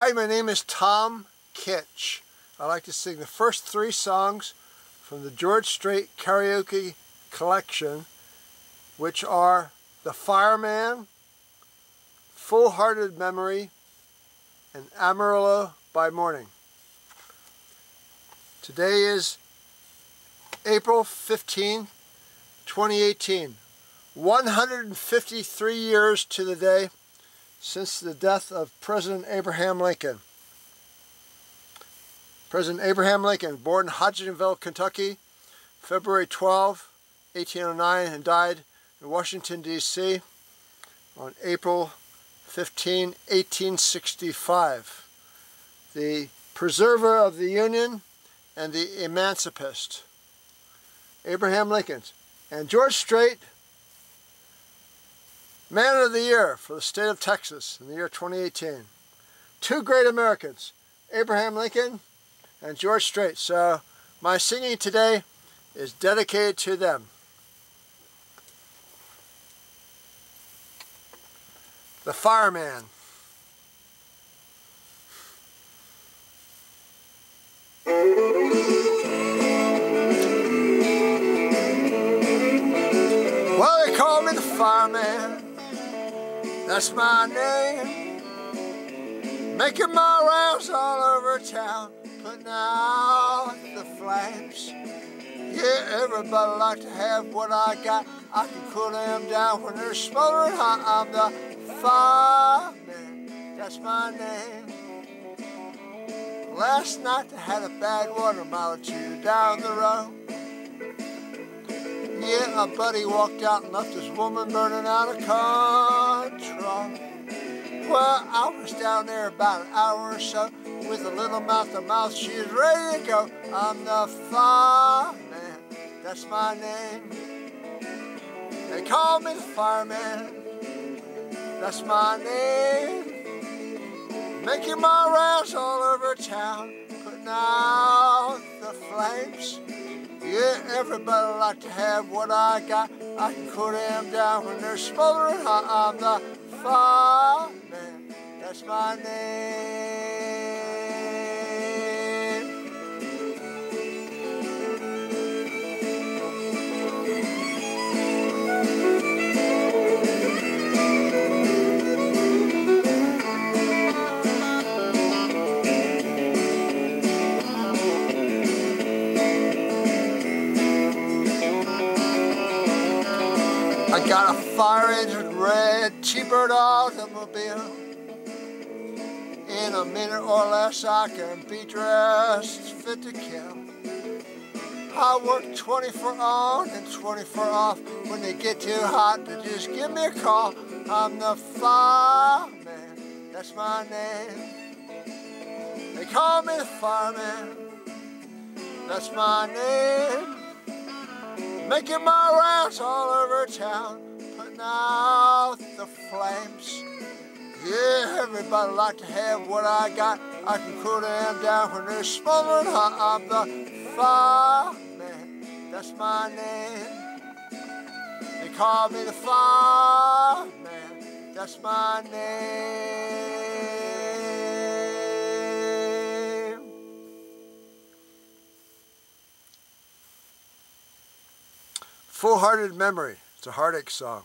Hi, my name is Tom Kitch. I like to sing the first 3 songs from the Strait Karaoke collection, which are the Fireman, Full-Hearted Memory, and Amarillo by Morning. Today is April 15, 2018. 153 years to the day since the death of President Abraham Lincoln. President Abraham Lincoln, born in Hodgenville, Kentucky, February 12, 1809, and died in Washington, D.C. on April 15, 1865. The preserver of the Union and the emancipist. Abraham Lincoln. And George Strait, Man of the Year for the state of Texas in the year 2018. 2 great Americans, Abraham Lincoln and George Strait. So my singing today is dedicated to them. The Fireman. Well, they call me the Fireman. That's my name, making my rounds all over town, putting out the flames. Yeah, everybody like to have what I got. I can cool them down when they're smoldering hot. I'm the Fireman, that's my name. Last night I had a bad one, a mile or 2 down the road. Yeah, a buddy walked out and left his woman burning out of control. Well, I was down there about an hour or so with a little mouth to mouth. She was ready to go. I'm the Fireman, that's my name. They call me the Fireman, that's my name. Making my rounds all over town, putting out the flames. Yeah, everybody like to have what I got. I can cool them down when they're smoldering hot. I'm the Fireman, that's my name. I got a fire engine red T-Bird automobile. In a minute or less I can be dressed fit to kill. I work 24 on and 24 off. When they get too hot, they just give me a call. I'm the Fireman, that's my name. They call me the Fireman, that's my name. Making my rounds all over town, putting out the flames. Yeah, everybody like to have what I got. I can cool them down when they're smoldering hot. I'm the Fireman, that's my name. They call me the Fireman, that's my name. Full-Hearted Memory. It's a heartache song.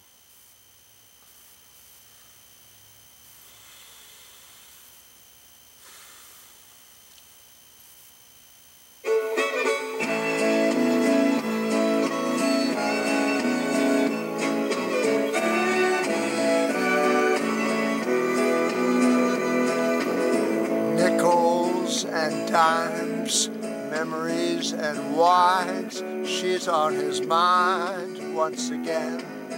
Nickels and dimes, memories and wines, she's on his mind once again.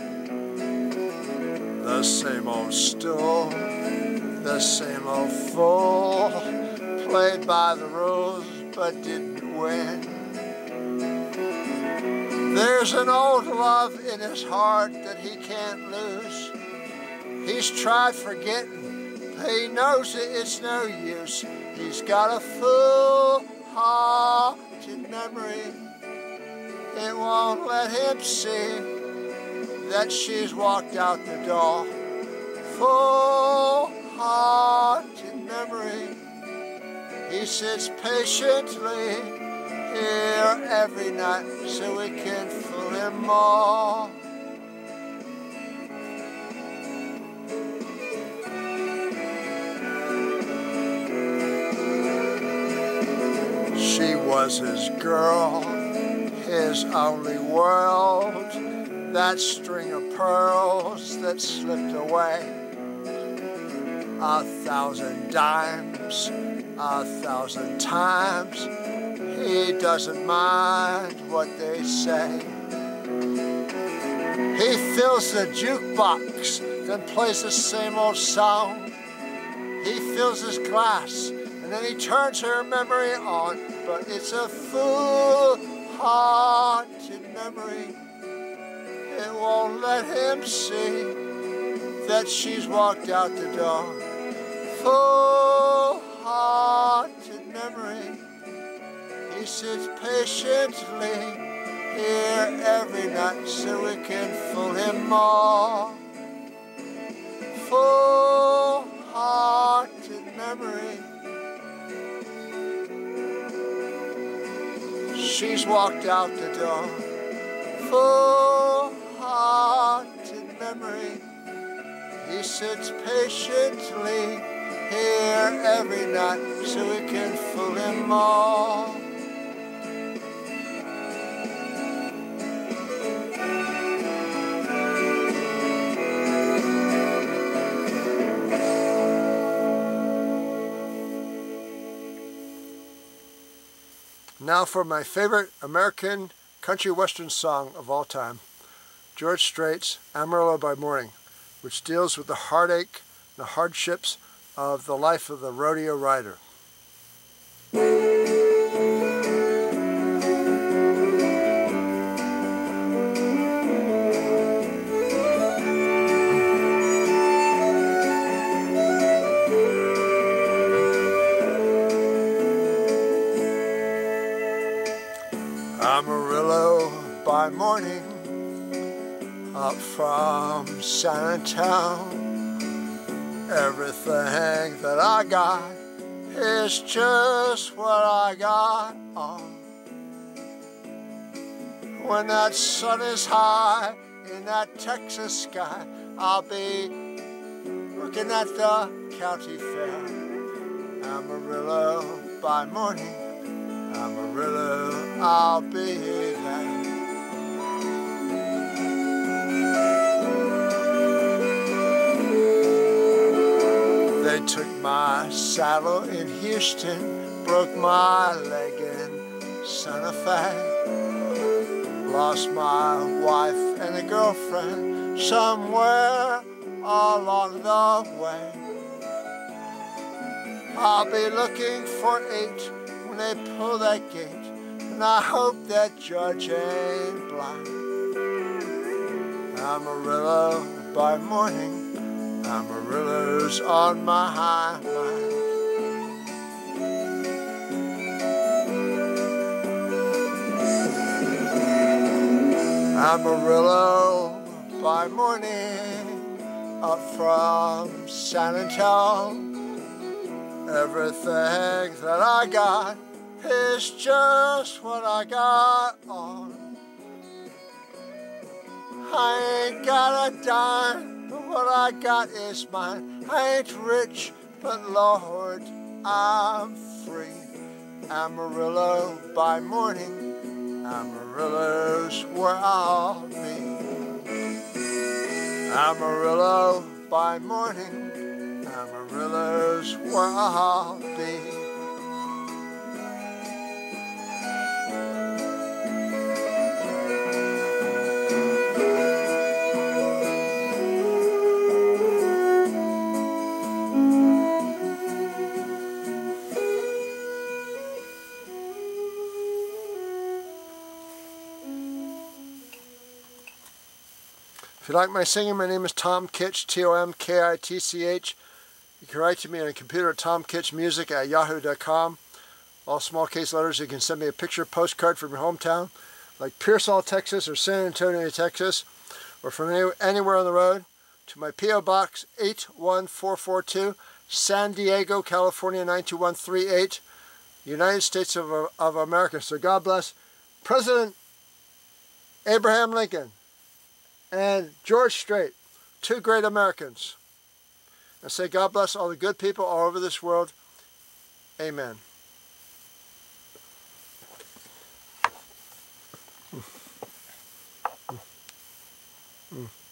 The same old stool, the same old fool, played by the rules but didn't win. There's an old love in his heart that he can't lose. He's tried forgetting, but he knows that it's no use. He's got a full-hearted memory. It won't let him see that she's walked out the door. Full haunted memory. He sits patiently here every night so we can fool him more. She was his girl, his only world, that string of pearls that slipped away. 1,000 dimes, 1,000 times, he doesn't mind what they say. He fills the jukebox, then plays the same old song. He fills his glass, and then he turns her memory on, but it's a full haunted memory. It won't let him see that she's walked out the door. Full haunted memory. He sits patiently here every night so we can fool him more. Full haunted memory. She's walked out the door. Full haunted memory. He sits patiently here every night so we can fool him more. Now for my favorite American country western song of all time, George Strait's Amarillo by Morning, which deals with the heartache and the hardships of the life of the rodeo rider. Amarillo by morning, up from San Antonio. Everything that I got is just what I got on. When that sun is high in that Texas sky, I'll be looking at the county fair. Amarillo by morning, Amarillo, I'll be there. They took my saddle in Houston, broke my leg in Santa Fe, lost my wife and a girlfriend somewhere along the way. I'll be looking for 8 when they pull that gate, and I hope that judge ain't blind. Amarillo by morning, Amarillo's on my high mind. Amarillo by morning, up from San Antonio. Everything that I got is just what I got on. I ain't got a dime, but what I got is mine. I ain't rich, but Lord, I'm free. Amarillo by morning, Amarillo's where I'll be. Amarillo by morning, Amarillo's where I'll be. If you like my singing, my name is Tom Kitch, T-O-M-K-I-T-C-H. You can write to me on a computer at tomkitchmusic@yahoo.com. All small case letters. You can send me a picture postcard from your hometown, like Pearsall, Texas, or San Antonio, Texas, or from anywhere on the road. to my P.O. Box 81442, San Diego, California 92138, United States of America. So God bless President Abraham Lincoln and George Strait, two great Americans. And say God bless all the good people all over this world. Amen. Mm.